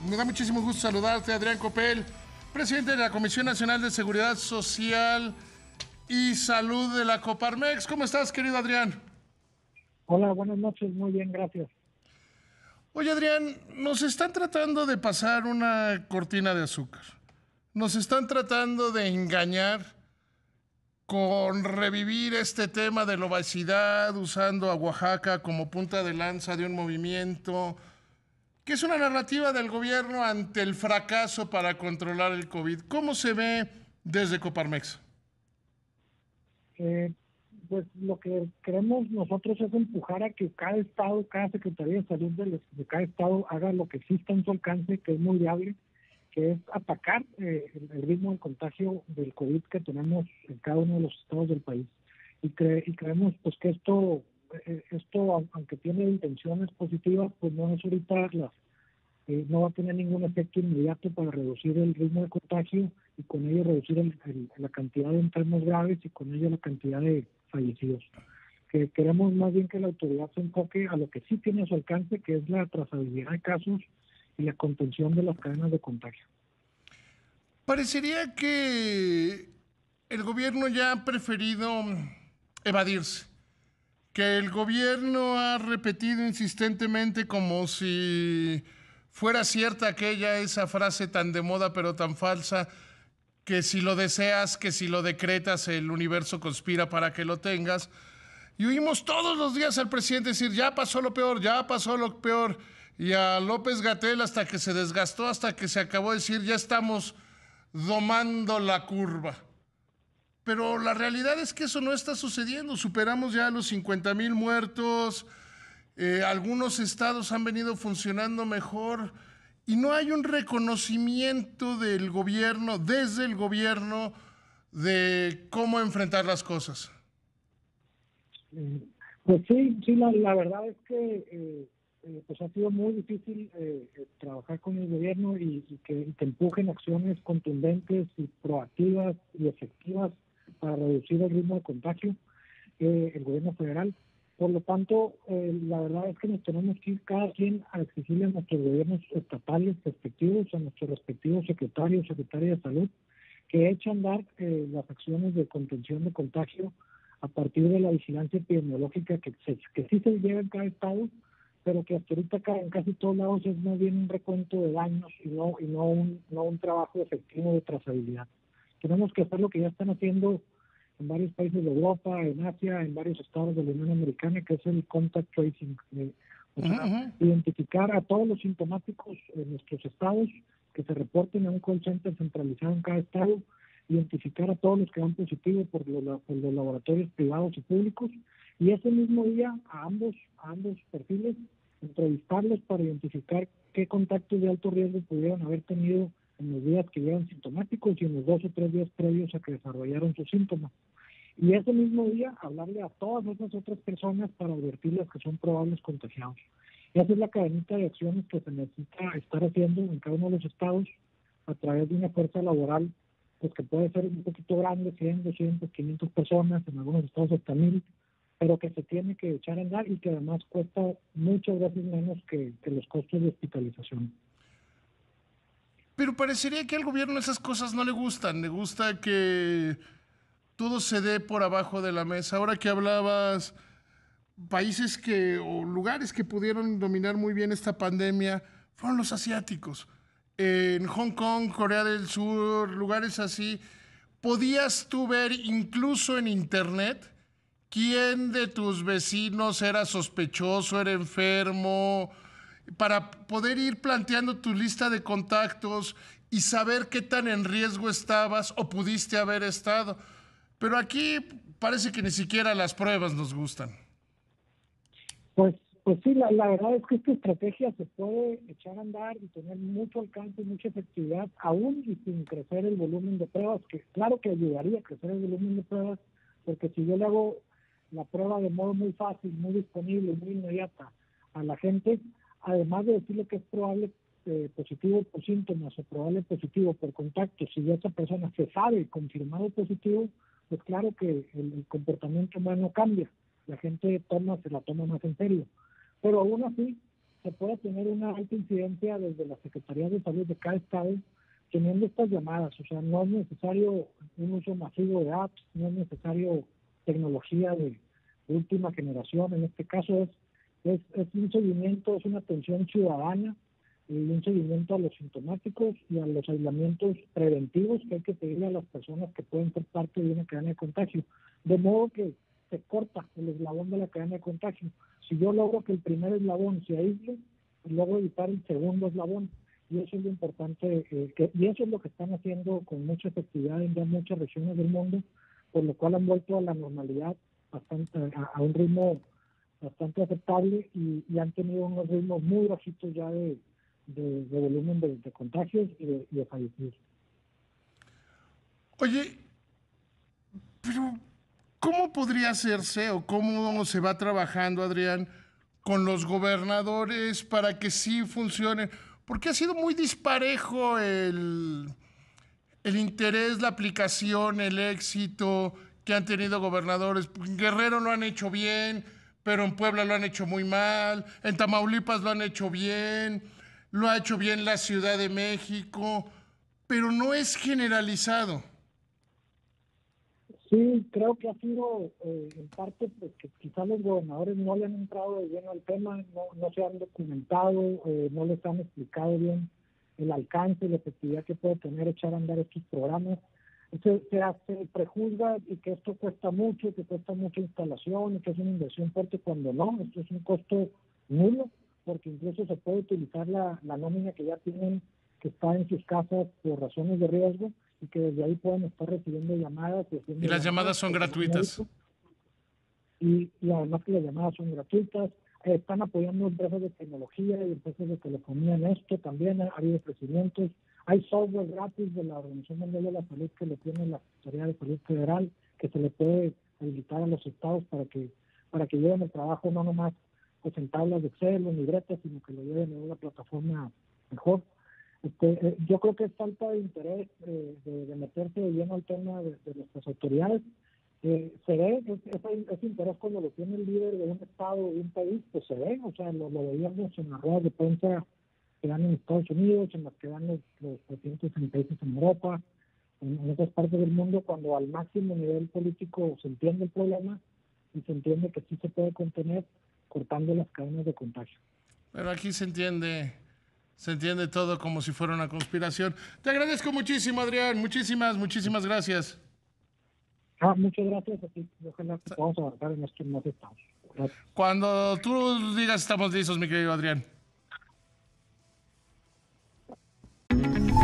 Me da muchísimo gusto saludarte, Adrián Copel, presidente de la Comisión Nacional de Seguridad Social y Salud de la Coparmex. ¿Cómo estás, querido Adrián? Hola, buenas noches, muy bien, gracias. Oye, Adrián, nos están tratando de pasar una cortina de azúcar. Nos están tratando de engañar con revivir este tema de la obesidad, usando a Oaxaca como punta de lanza de un movimiento, que es una narrativa del gobierno ante el fracaso para controlar el COVID. ¿Cómo se ve desde Coparmex? Eh, pues lo que queremos nosotros es empujar a que cada estado, cada Secretaría de Salud de cada estado haga lo que exista en su alcance, que es muy viable, que es atacar el ritmo de contagio del COVID que tenemos en cada uno de los estados del país. Y creemos pues que esto, aunque tiene intenciones positivas, pues no es ahorita no va a tener ningún efecto inmediato para reducir el ritmo de contagio y con ello reducir la cantidad de enfermos graves y con ello la cantidad de fallecidos. Que queremos más bien que la autoridad se enfoque a lo que sí tiene a su alcance, que es la trazabilidad de casos y la contención de las cadenas de contagio. Parecería que el gobierno ya ha preferido evadirse, que el gobierno ha repetido insistentemente como si fuera cierta esa frase tan de moda pero tan falsa, que si lo deseas, que si lo decretas, el universo conspira para que lo tengas. Y oímos todos los días al presidente decir, ya pasó lo peor, ya pasó lo peor. Y a López-Gatell hasta que se desgastó, hasta que se acabó de decir, ya estamos domando la curva. Pero la realidad es que eso no está sucediendo. Superamos ya los 50,000 muertos. Algunos estados han venido funcionando mejor y no hay un reconocimiento del gobierno, desde el gobierno, de cómo enfrentar las cosas. Pues sí, la verdad es que pues ha sido muy difícil trabajar con el gobierno y que empujen acciones contundentes y proactivas y efectivas para reducir el ritmo de contagio, el gobierno federal. Por lo tanto, la verdad es que nos tenemos que ir cada quien a exigirle a nuestros gobiernos estatales respectivos, a nuestros respectivos secretarios, secretarias de salud, que echen a andar las acciones de contención de contagio a partir de la vigilancia epidemiológica que sí se lleva en cada estado, pero que hasta ahorita en casi todos lados es más bien un recuento de daños y no un trabajo efectivo de trazabilidad. Tenemos que hacer lo que ya están haciendo en varios países de Europa, en Asia, en varios estados de la Unión Americana, que es el contact tracing. Identificar a todos los sintomáticos en nuestros estados, que se reporten a un call center centralizado en cada estado, identificar a todos los que dan positivo por los laboratorios privados y públicos, y ese mismo día a ambos perfiles entrevistarlos para identificar qué contactos de alto riesgo pudieron haber tenido en los días que llevan sintomáticos y en los 2 o 3 días previos a que desarrollaron sus síntomas. Y ese mismo día hablarle a todas esas otras personas para advertirles que son probables contagiados. Y esa es la cadenita de acciones que se necesita estar haciendo en cada uno de los estados a través de una fuerza laboral pues que puede ser un poquito grande, 100, 200, 500 personas, en algunos estados hasta 1,000, pero que se tiene que echar a andar y que además cuesta muchas veces menos que los costos de hospitalización. Pero parecería que al gobierno esas cosas no le gustan. Le gusta que todo se dé por abajo de la mesa. Ahora que hablabas, países o lugares que pudieron dominar muy bien esta pandemia fueron los asiáticos. En Hong Kong, Corea del Sur, lugares así, podías tú ver incluso en internet quién de tus vecinos era sospechoso, era enfermo, para poder ir planteando tu lista de contactos y saber qué tan en riesgo estabas o pudiste haber estado. Pero aquí parece que ni siquiera las pruebas nos gustan. Pues sí, la verdad es que esta estrategia se puede echar a andar y tener mucho alcance y mucha efectividad, aún y sin crecer el volumen de pruebas, que claro que ayudaría a crecer el volumen de pruebas, porque si yo le hago la prueba de modo muy fácil, muy disponible, muy inmediata a la gente, además de decirle que es probable positivo por síntomas o probable positivo por contacto, si ya esa persona se sabe confirmado positivo, pues claro que el comportamiento humano cambia, la gente se la toma más en serio. Pero aún así, se pueda tener una alta incidencia desde las Secretarías de Salud de cada estado teniendo estas llamadas. O sea, no es necesario un uso masivo de apps, no es necesario tecnología de última generación. En este caso es un seguimiento, es una atención ciudadana y un seguimiento a los sintomáticos y a los aislamientos preventivos que hay que pedirle a las personas que pueden ser parte de una cadena de contagio. De modo que se corta el eslabón de la cadena de contagio. Si yo logro que el primer eslabón se aísle, logro evitar el segundo eslabón. Y eso es lo importante, y eso es lo que están haciendo con mucha efectividad en ya muchas regiones del mundo, por lo cual han vuelto a la normalidad bastante, a un ritmo bastante aceptable y han tenido unos ritmos muy bajitos ya de volumen de contagios y de fallecidos. Oye, pero ¿cómo podría hacerse o cómo se va trabajando, Adrián, con los gobernadores para que sí funcione? Porque ha sido muy disparejo el interés, la aplicación, el éxito que han tenido gobernadores. En Guerrero lo han hecho bien, pero en Puebla lo han hecho muy mal, en Tamaulipas lo han hecho bien, lo ha hecho bien la Ciudad de México, pero no es generalizado. Sí, creo que ha sido en parte porque quizás los gobernadores no le han entrado de lleno al tema, no se han documentado, no les han explicado bien el alcance y la efectividad que puede tener echar a andar estos programas. Se prejuzga y que esto cuesta mucho, que cuesta mucha instalación y que es una inversión fuerte cuando no, esto es un costo nulo, porque incluso se puede utilizar la nómina que ya tienen, que está en sus casas por razones de riesgo, y que desde ahí pueden estar recibiendo llamadas. Y las llamadas son gratuitas. Y además que las llamadas son gratuitas. Están apoyando empresas de tecnología y empresas de telefonía en esto. También ha habido crecimientos. Hay software gratis de la Organización Mundial de la Salud que le tiene la Secretaría de Salud Federal, que se le puede habilitar a los estados para que lleven el trabajo no nomás pues en tablas de Excel o en libretas, sino que lo lleven en una plataforma mejor. Yo creo que es falta de interés de meterse de lleno al tema de nuestras autoridades. Se ve ese interés cuando lo tiene el líder de un estado, de un país, pues se ve, o sea, lo veíamos en las ruedas de prensa que dan en Estados Unidos, en las que dan los presidentes en países en Europa, en otras partes del mundo, cuando al máximo nivel político se entiende el problema y se entiende que sí se puede contener cortando las cadenas de contagio. Pero aquí se entiende todo como si fuera una conspiración. Te agradezco muchísimo, Adrián. Muchísimas gracias. Muchas gracias a ti. Ojalá que podamos avanzar en estos más estados. Gracias. Cuando tú digas estamos listos, mi querido Adrián.